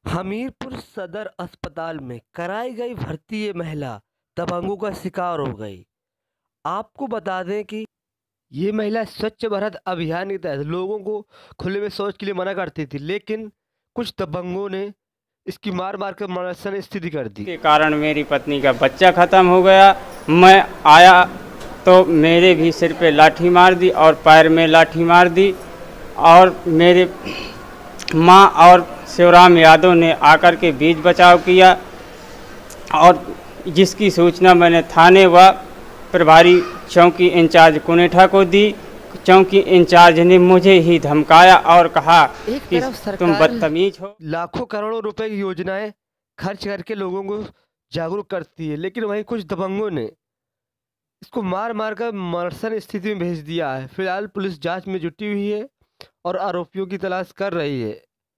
हमीरपुर सदर अस्पताल में कराई गई भर्ती ये महिला दबंगों का शिकार हो गई। आपको बता दें कि ये महिला स्वच्छ भारत अभियान के तहत लोगों को खुले में शौच के लिए मना करती थी, लेकिन कुछ दबंगों ने इसकी मार मार कर मरने स्थिति कर दी। के कारण मेरी पत्नी का बच्चा ख़त्म हो गया। मैं आया तो मेरे भी सिर पे लाठी मार दी और पैर में लाठी मार दी और मेरे माँ और शिवराम यादव ने आकर के बीच बचाव किया और जिसकी सूचना मैंने थाने व प्रभारी चौकी इंचार्ज कुनेठा को दी। चौकी इंचार्ज ने मुझे ही धमकाया और कहा कि तुम बदतमीज हो। लाखों करोड़ों रुपए की योजनाएं खर्च करके लोगों को जागरूक करती है, लेकिन वहीं कुछ दबंगों ने इसको मार मार कर मरसन स्थिति में भेज दिया है। फिलहाल पुलिस जांच में जुटी हुई है और आरोपियों की तलाश कर रही है।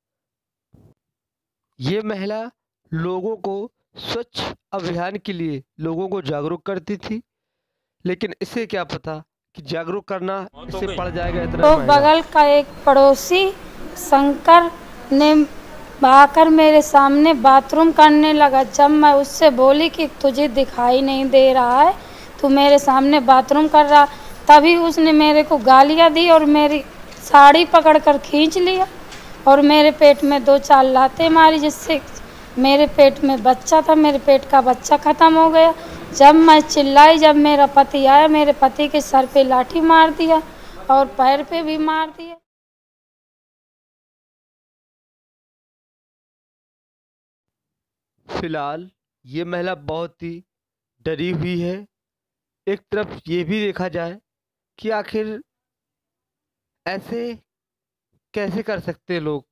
ये महिला लोगों को स्वच्छ अभियान के लिए लोगों को जागरूक करती थी, लेकिन इसे क्या पता कि जागरूक करना इससे पड़ जाएगा इतना। तो बगल का एक पड़ोसी शंकर ने आकर मेरे सामने बाथरूम करने लगा। जब मैं उससे बोली कि तुझे दिखाई नहीं दे रहा है, तू मेरे सामने बाथरूम कर रहा, तभी उसने मेरे को गालियां दी और मेरी साड़ी पकड़कर खींच लिया और मेरे पेट में 2-4 लातें मारी, जिससे मेरे पेट में बच्चा था, मेरे पेट का बच्चा ख़त्म हो गया। जब मैं चिल्लाई, जब मेरा पति आया, मेरे पति के सर पे लाठी मार दिया और पैर पे भी मार दिया। फिलहाल ये महिला बहुत ही डरी हुई है। एक तरफ ये भी देखा जाए कि आखिर ऐसे कैसे कर सकते हैं लोग।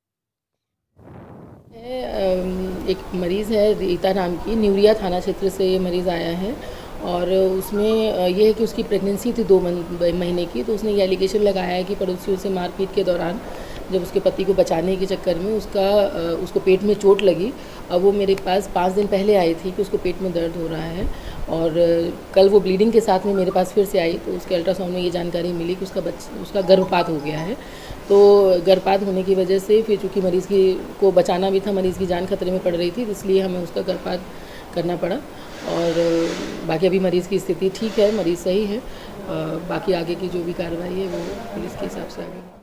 एक मरीज़ है रीता नाम की, न्यूरिया थाना क्षेत्र से ये मरीज़ आया है और उसमें ये है कि उसकी प्रेगनेंसी थी 2 महीने की। तो उसने ये एलिगेशन लगाया है कि पड़ोसियों से मारपीट के दौरान जब उसके पति को बचाने के चक्कर में उसको पेट में चोट लगी। अब वो मेरे पास 5 दिन पहले आई थी कि उसको पेट में दर्द हो रहा है और कल वो ब्लीडिंग के साथ में मेरे पास फिर से आई तो उसके अल्ट्रासाउंड में ये जानकारी मिली कि उसका गर्भपात हो गया है। तो गर्भपात होने की वजह से फिर चूँकि मरीज़ को बचाना भी था, मरीज़ की जान खतरे में पड़ रही थी, इसलिए हमें उसका गर्भपात करना पड़ा। और बाकी अभी मरीज़ की स्थिति ठीक है, मरीज़ सही है। बाकी आगे की जो भी कार्रवाई है वो पुलिस के हिसाब से आगे।